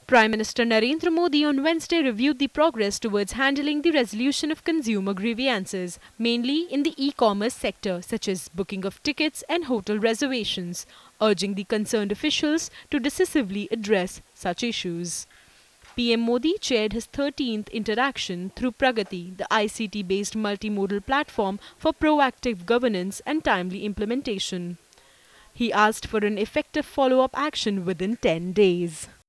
Prime Minister Narendra Modi on Wednesday reviewed the progress towards handling the resolution of consumer grievances, mainly in the e-commerce sector, such as booking of tickets and hotel reservations, urging the concerned officials to decisively address such issues. PM Modi chaired his 13th interaction through PRAGATI, the ICT-based multi-modal platform for proactive governance and timely implementation. He asked for an effective follow-up action within 10 days.